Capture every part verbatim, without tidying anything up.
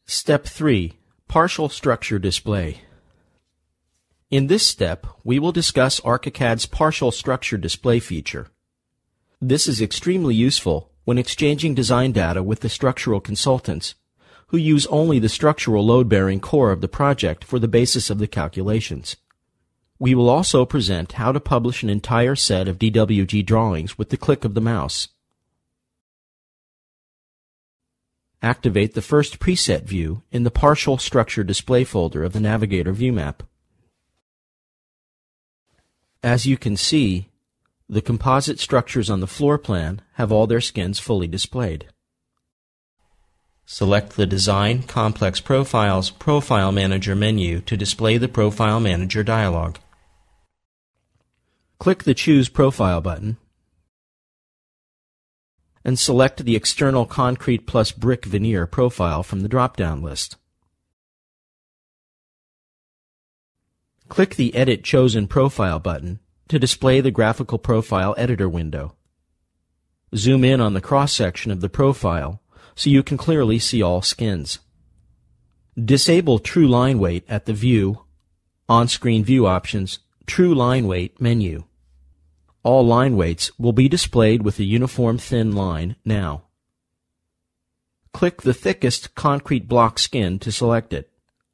Step three. Partial Structure Display. In this step, we will discuss ArchiCAD's Partial Structure Display feature. This is extremely useful when exchanging design data with the structural consultants, who use only the structural load-bearing core of the project for the basis of the calculations. We will also present how to publish an entire set of D W G drawings with the click of the mouse. Activate the first preset view in the Partial Structure Display folder of the Navigator view map. As you can see, the composite structures on the floor plan have all their skins fully displayed. Select the Design Complex Profiles Profile Manager menu to display the Profile Manager dialog. Click the Choose Profile button and select the External Concrete plus Brick Veneer profile from the drop-down list. Click the Edit Chosen Profile button to display the Graphical Profile Editor window. Zoom in on the cross-section of the profile so you can clearly see all skins. Disable True Line Weight at the View, On-Screen View Options, True Line Weight menu. All line weights will be displayed with a uniform thin line now. Click the thickest concrete block skin to select it.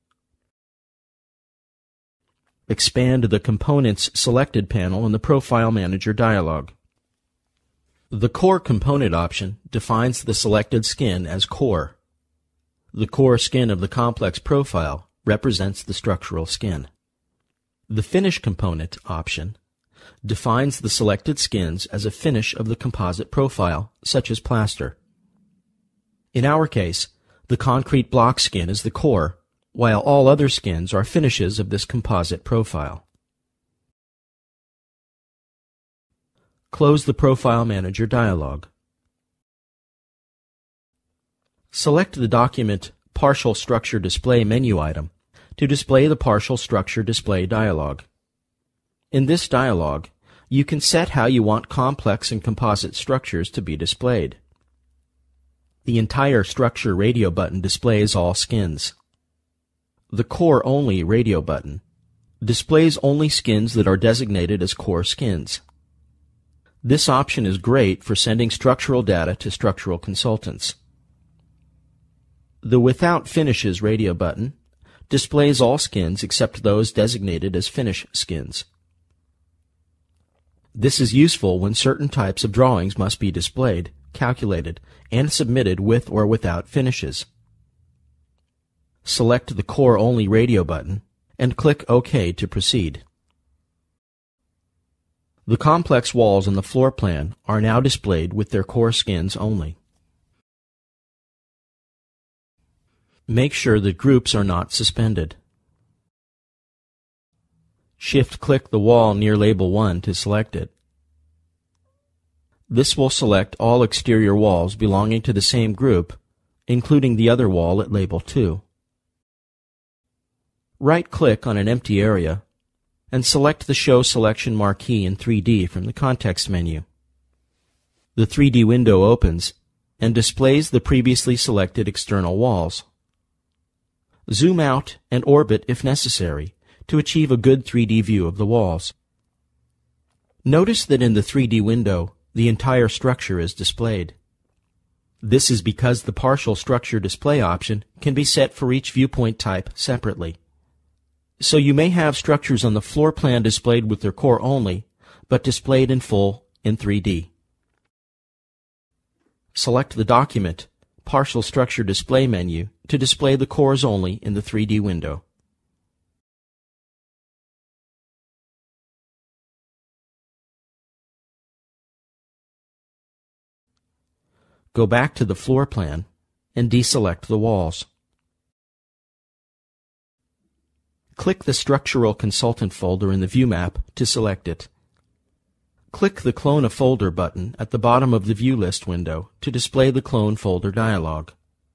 Expand the Components Selected panel in the Profile Manager dialog. The Core Component option defines the selected skin as core. The core skin of the complex profile represents the structural skin. The Finish Component option defines the selected skins as a finish of the composite profile, such as plaster. In our case, the concrete block skin is the core, while all other skins are finishes of this composite profile. Close the Profile Manager dialog. Select the document Partial Structure Display menu item to display the Partial Structure Display dialog. In this dialog, you can set how you want complex and composite structures to be displayed. The entire Structure Radio button displays all skins. The Core Only Radio button displays only skins that are designated as core skins. This option is great for sending structural data to structural consultants. The Without Finishes radio button displays all skins except those designated as finish skins. This is useful when certain types of drawings must be displayed, calculated, and submitted with or without finishes. Select the Core Only radio button and click OK to proceed. The complex walls on the floor plan are now displayed with their core skins only. Make sure that groups are not suspended. Shift-click the wall near Label one to select it. This will select all exterior walls belonging to the same group, including the other wall at Label two. Right-click on an empty area and select the Show Selection marquee in three D from the context menu. The three D window opens and displays the previously selected external walls. Zoom out and orbit if necessary to achieve a good three D view of the walls. Notice that in the three D window, the entire structure is displayed. This is because the Partial Structure Display option can be set for each viewpoint type separately. So you may have structures on the floor plan displayed with their core only, but displayed in full in three D. Select the Document Partial Structure Display menu to display the cores only in the three D window. Go back to the floor plan and deselect the walls. Click the Structural Consultant folder in the view map to select it. Click the Clone a Folder button at the bottom of the View List window to display the Clone Folder dialog.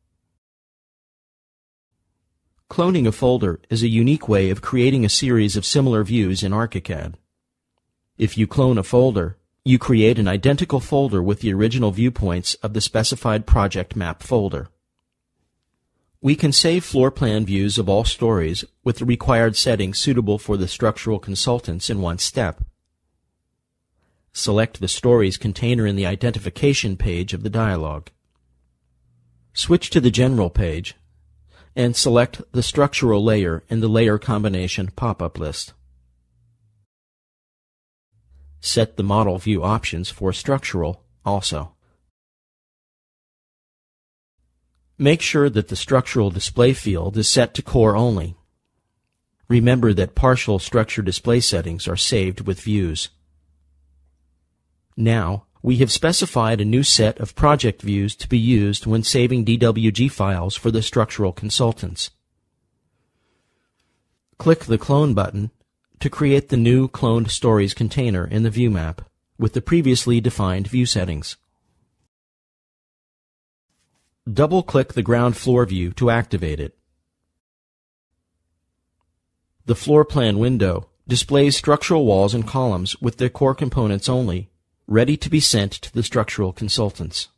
Cloning a folder is a unique way of creating a series of similar views in ArchiCAD. If you clone a folder, you create an identical folder with the original viewpoints of the specified project map folder. We can save floor plan views of all stories with the required settings suitable for the structural consultants in one step. Select the stories container in the identification page of the dialog. Switch to the General page and select the structural layer in the Layer Combination pop-up list. Set the Model View options for Structural also. Make sure that the Structural Display field is set to Core only. Remember that partial structure display settings are saved with views. Now, we have specified a new set of project views to be used when saving D W G files for the structural consultants. Click the Clone button to create the new cloned stories container in the view map with the previously defined view settings. Double-click the ground floor view to activate it. The floor plan window displays structural walls and columns with their core components only, ready to be sent to the structural consultants.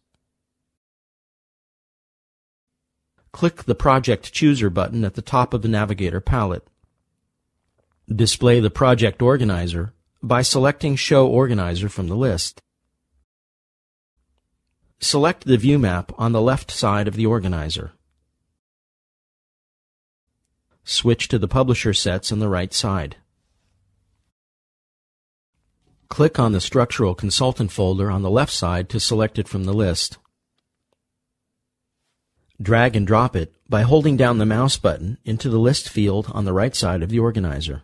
Click the Project Chooser button at the top of the Navigator palette. Display the Project Organizer by selecting Show Organizer from the list. Select the view map on the left side of the organizer. Switch to the Publisher sets on the right side. Click on the Structural Consultant folder on the left side to select it from the list. Drag and drop it by holding down the mouse button into the list field on the right side of the organizer.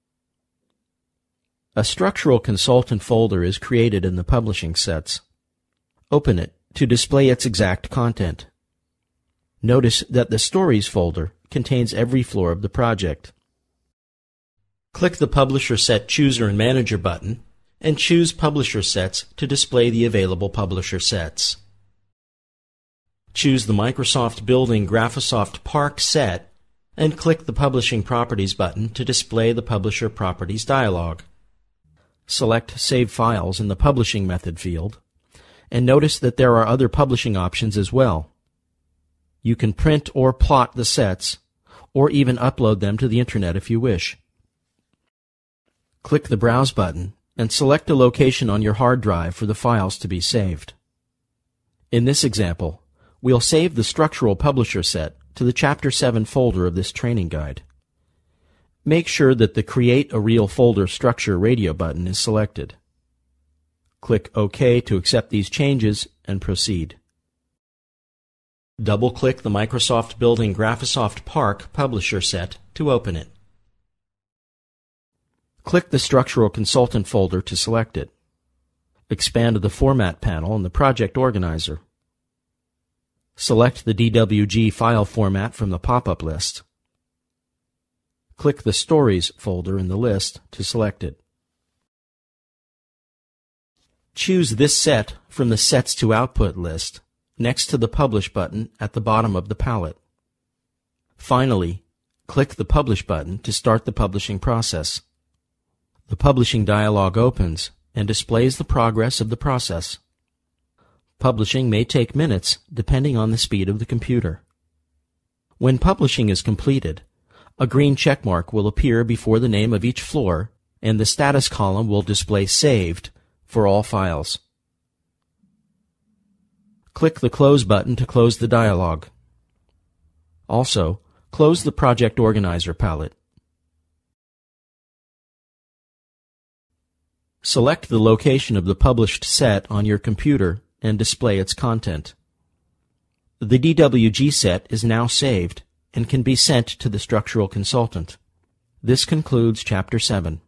A Structural Consultant folder is created in the Publishing sets. Open it to display its exact content. Notice that the Stories folder contains every floor of the project. Click the Publisher Set Chooser and Manager button and choose Publisher Sets to display the available publisher sets. Choose the Microsoft Building Graphisoft Park set and click the Publishing Properties button to display the Publisher Properties dialog. Select Save Files in the Publishing Method field, and notice that there are other publishing options as well. You can print or plot the sets, or even upload them to the Internet if you wish. Click the Browse button and select a location on your hard drive for the files to be saved. In this example, we'll save the Structural Publisher set to the Chapter seven folder of this training guide. Make sure that the Create a Real Folder Structure radio button is selected. Click OK to accept these changes and proceed. Double-click the Microsoft Building Graphisoft Park Publisher set to open it. Click the Structural Consultant folder to select it. Expand the Format panel in the Project Organizer. Select the D W G file format from the pop-up list. Click the Stories folder in the list to select it. Choose this set from the Sets to Output list next to the Publish button at the bottom of the palette. Finally, click the Publish button to start the publishing process. The publishing dialog opens and displays the progress of the process. Publishing may take minutes depending on the speed of the computer. When publishing is completed, a green checkmark will appear before the name of each floor and the status column will display Saved for all files. Click the Close button to close the dialog. Also, close the Project Organizer palette. Select the location of the published set on your computer and display its content. The D W G set is now saved and can be sent to the structural consultant. This concludes Chapter seven.